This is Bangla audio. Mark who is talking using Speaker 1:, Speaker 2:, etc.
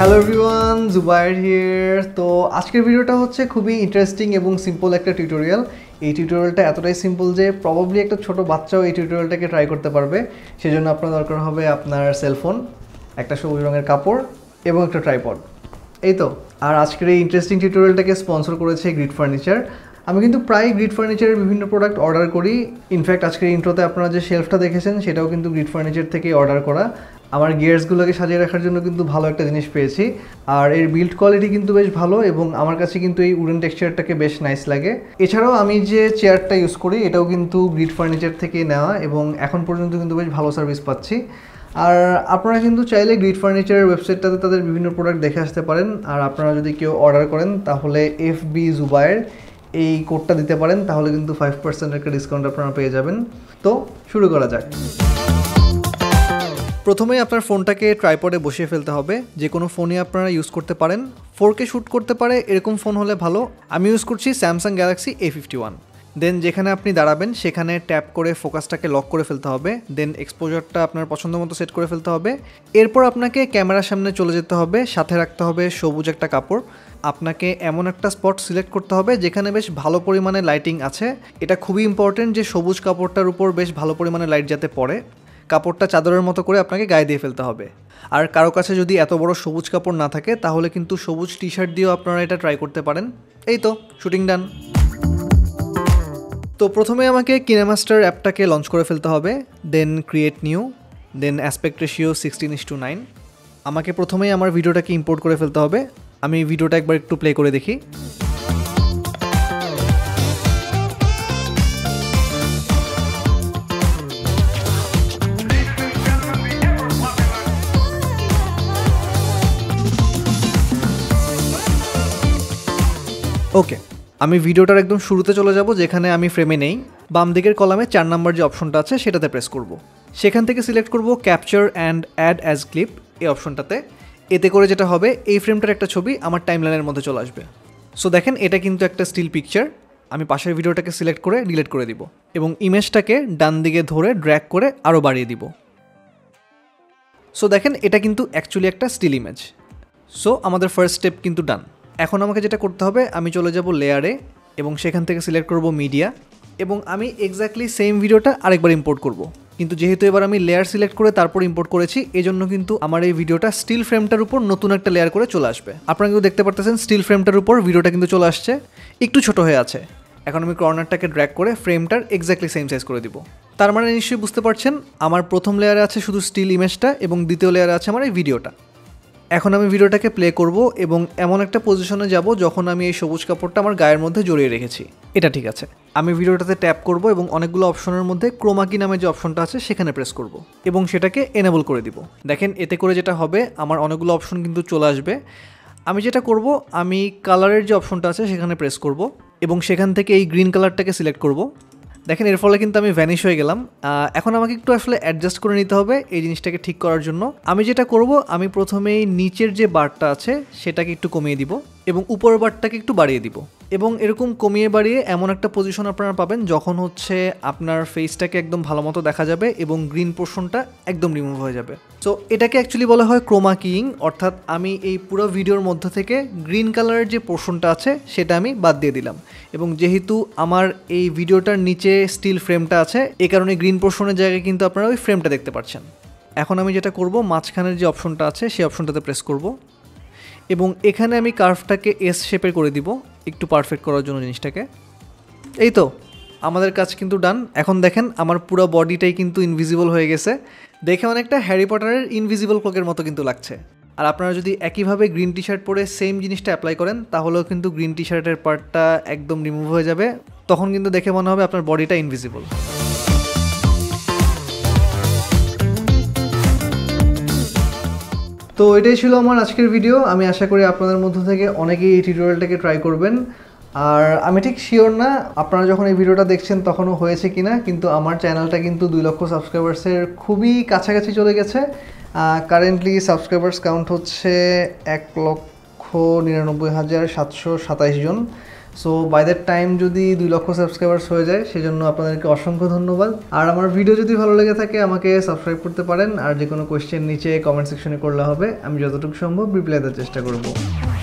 Speaker 1: Hello everyone, Zubair here. তো আজকের ভিডিওটা হচ্ছে খুবই ইন্টারেস্টিং এবং সিম্পল একটা টিউটোরিয়াল। এই টিউটোরিয়ালটা এতটাই সিম্পল যে প্রবাবলি একটা ছোট বাচ্চাও এই টিউটোরিয়ালটাকে ট্রাই করতে পারবে। সেজন্য আপনার দরকার হবে আপনার সেলফোন, একটা সবুজ রঙের কাপড় এবং একটা ট্রাইপড। এই তো। আর আজকের এই ইন্টারেস্টিং টিউটোরিয়ালটাকে স্পন্সর করেছে গ্রিড ফার্নিচার। আমি কিন্তু প্রায় গ্রিড ফার্নিচারের বিভিন্ন প্রোডাক্ট অর্ডার করি। ইনফ্যাক্ট আজকের ইন্ট্রোতে আপনারা যে শেলফটা দেখেছেন সেটাও কিন্তু গ্রিড ফার্নিচার থেকে অর্ডার করা। আমার গিয়ার্সগুলোকে সাজিয়ে রাখার জন্য কিন্তু ভালো একটা জিনিস পেয়েছি। আর এর বিল্ড কোয়ালিটি কিন্তু বেশ ভালো এবং আমার কাছে কিন্তু এই উডেন টেক্সচারটাকে বেশ নাইস লাগে। এছাড়াও আমি যে চেয়ারটা ইউজ করি এটাও কিন্তু গ্রিড ফার্নিচার থেকে নেওয়া এবং এখন পর্যন্ত কিন্তু বেশ ভালো সার্ভিস পাচ্ছি। আর আপনারা কিন্তু চাইলে গ্রিড ফার্নিচারের ওয়েবসাইটটাতে তাদের বিভিন্ন প্রোডাক্ট দেখে আসতে পারেন। আর আপনারা যদি কেউ অর্ডার করেন তাহলে FB জুবায়ের এই কোডটা দিতে পারেন, তাহলে কিন্তু 5% একটা ডিসকাউন্ট আপনারা পেয়ে যাবেন। তো শুরু করা যাক। প্রথমেই আপনার ফোনটাকে ট্রাইপডে বসিয়ে ফেলতে হবে। যে কোনো ফোনই আপনারা ইউজ করতে পারেন, 4K শ্যুট করতে পারে এরকম ফোন হলে ভালো। আমি ইউজ করছি স্যামসাং গ্যালাক্সি A51। দেন যেখানে আপনি দাঁড়াবেন সেখানে ট্যাপ করে ফোকাসটাকে লক করে ফেলতে হবে। দেন এক্সপোজারটা আপনার পছন্দ মতো সেট করে ফেলতে হবে। এরপর আপনাকে ক্যামেরার সামনে চলে যেতে হবে, সাথে রাখতে হবে সবুজ একটা কাপড়। আপনাকে এমন একটা স্পট সিলেক্ট করতে হবে যেখানে বেশ ভালো পরিমাণে লাইটিং আছে। এটা খুবই ইম্পর্টেন্ট যে সবুজ কাপড়টার উপর বেশ ভালো পরিমাণে লাইট যাতে পড়ে। কাপড়টা চাদরের মতো করে আপনাকে গায়ে দিয়ে ফেলতে হবে। আর কারো কাছে যদি এত বড় সবুজ কাপড় না থাকে তাহলে কিন্তু সবুজ টি শার্ট দিয়েও আপনারা এটা ট্রাই করতে পারেন। এই তো, শুটিং ডান। তো প্রথমে আমাকে কিনেমাস্টার অ্যাপটাকে লঞ্চ করে ফেলতে হবে। Then create new, then aspect ratio 16:9। আমাকে প্রথমেই আমার ভিডিওটাকে ইম্পোর্ট করে ফেলতে হবে। আমি ভিডিওটা একবার একটু প্লে করে দেখি। ওকে, আমি ভিডিওটার একদম শুরুতে চলে যাব যেখানে আমি ফ্রেমে নেই। বাম দিকের কলামে 4 নাম্বার যে অপশনটা আছে সেটাতে প্রেস করব। সেখান থেকে সিলেক্ট করব capture and add as clip এই অপশনটাতে। এতে করে যেটা হবে, এই ফ্রেমটার একটা ছবি আমার টাইমলাইনের মধ্যে চলে আসবে। সো দেখেন, এটা কিন্তু একটা স্টিল পিকচার। আমি পাশের ভিডিওটাকে সিলেক্ট করে ডিলিট করে দিব এবং ইমেজটাকে ডান দিকে ধরে ড্র্যাগ করে আরও বাড়িয়ে দিব। সো দেখেন, এটা কিন্তু অ্যাকচুয়ালি একটা স্টিল ইমেজ। সো আমাদের ফার্স্ট স্টেপ কিন্তু ডান। এখন আমাকে যেটা করতে হবে, আমি চলে যাব লেয়ারে এবং সেখান থেকে সিলেক্ট করব মিডিয়া এবং আমি এক্স্যাক্টলি সেম ভিডিওটা আরেকবার ইম্পোর্ট করব। কিন্তু যেহেতু এবার আমি লেয়ার সিলেক্ট করে তারপর ইম্পোর্ট করেছি, এজন্য কিন্তু আমার এই ভিডিওটা স্টিল ফ্রেমটার উপর নতুন একটা লেয়ার করে চলে আসবে। আপনারা কিন্তু দেখতে পারতেছেন স্টিল ফ্রেমটার উপর ভিডিওটা কিন্তু চলে আসছে, একটু ছোট হয়ে আছে। এখন আমি কর্নারটাকে ড্র্যাগ করে ফ্রেমটার এক্স্যাক্টলি সেম সাইজ করে দিব। তার মানে নিশ্চয়ই বুঝতে পারছেন, আমার প্রথম লেয়ারে আছে শুধু স্টিল ইমেজটা এবং দ্বিতীয় লেয়ারে আছে আমার এই ভিডিওটা। এখন আমি ভিডিওটাকে প্লে করব এবং এমন একটা পজিশনে যাব যখন আমি এই সবুজ কাপড়টা আমার গায়ের মধ্যে জড়িয়ে রেখেছি। এটা ঠিক আছে। আমি ভিডিওটাতে ট্যাপ করব এবং অনেকগুলো অপশনের মধ্যে ক্রোমা কি নামে যে অপশনটা আছে সেখানে প্রেস করব এবং সেটাকে এনেবল করে দিব। দেখেন, এতে করে যেটা হবে, আমার অনেকগুলো অপশন কিন্তু চলে আসবে। আমি যেটা করব, আমি কালারের যে অপশনটা আছে সেখানে প্রেস করব এবং সেখান থেকে এই গ্রিন কালারটাকে সিলেক্ট করব। দেখেন, এর ফলে কিন্তু আমি ভ্যানিশ হয়ে গেলাম। এখন আমাকে একটু আসলে অ্যাডজাস্ট করে নিতে হবে এই জিনিসটাকে ঠিক করার জন্য। আমি যেটা করব, আমি প্রথমেই নিচের যে বারটা আছে সেটাকে একটু কমিয়ে দিব এবং উপরের বারটাকে একটু বাড়িয়ে দিব এবং এরকম কমিয়ে বাড়িয়ে এমন একটা পজিশন আপনারা পাবেন যখন হচ্ছে আপনার ফেসটাকে একদম ভালো মতো দেখা যাবে এবং গ্রিন পোর্শনটা একদম রিমুভ হয়ে যাবে। সো এটাকে অ্যাকচুয়ালি বলা হয় ক্রোমা কিইং, অর্থাৎ আমি এই পুরো ভিডিওর মধ্যে থেকে গ্রিন কালারের যে পোর্শনটা আছে সেটা আমি বাদ দিয়ে দিলাম। এবং যেহেতু আমার এই ভিডিওটার নিচে স্টিল ফ্রেমটা আছে, এই কারণে গ্রিন পোর্শনের জায়গায় কিন্তু আপনারা ওই ফ্রেমটা দেখতে পাচ্ছেন। এখন আমি যেটা করব, মাঝখানের যে অপশনটা আছে সেই অপশনটাতে প্রেস করব এবং এখানে আমি কার্ভটাকে S শেপের করে দিব একটু পারফেক্ট করার জন্য জিনিসটাকে। এই তো, আমাদের কাজ কিন্তু ডান। এখন দেখেন, আমার পুরো বডিটাই কিন্তু ইনভিজিবল হয়ে গেছে। দেখে অনেকটা হ্যারি পটারের ইনভিজিবল ক্লোকের মতো কিন্তু লাগছে। আর আপনারা যদি একইভাবে গ্রিন টি শার্ট পরে সেম জিনিসটা অ্যাপ্লাই করেন তাহলেও কিন্তু গ্রিন টি শার্টের পার্টটা একদম রিমুভ হয়ে যাবে। তখন কিন্তু দেখে মনে হবে আপনার বডিটা ইনভিজিবল। তো এটাই ছিল আমার আজকের ভিডিও। আমি আশা করি আপনাদের মধ্য থেকে অনেকেই এই টিউটোরিয়ালটাকে ট্রাই করবেন। আর আমি ঠিক শিওর না আপনারা যখন এই ভিডিওটা দেখছেন তখনও হয়েছে কিনা, কিন্তু আমার চ্যানেলটা কিন্তু 2 লক্ষ সাবস্ক্রাইবার্সের খুবই কাছাকাছি চলে গেছে। কারেন্টলি সাবস্ক্রাইবার্স কাউন্ট হচ্ছে 1,99,727 জন। সো বাই দ্যাট টাইম যদি 2 লক্ষ সাবস্ক্রাইবার্স হয়ে যায় সেজন্য আপনাদেরকে অসংখ্য ধন্যবাদ। আর আমার ভিডিও যদি ভালো লেগে থাকে আমাকে সাবস্ক্রাইব করতে পারেন, আর যে কোনো কোয়েশ্চেন নিচে কমেন্ট সেকশনে করলে হবে, আমি যতটুকু সম্ভব রিপ্লাই দেওয়ার চেষ্টা করব।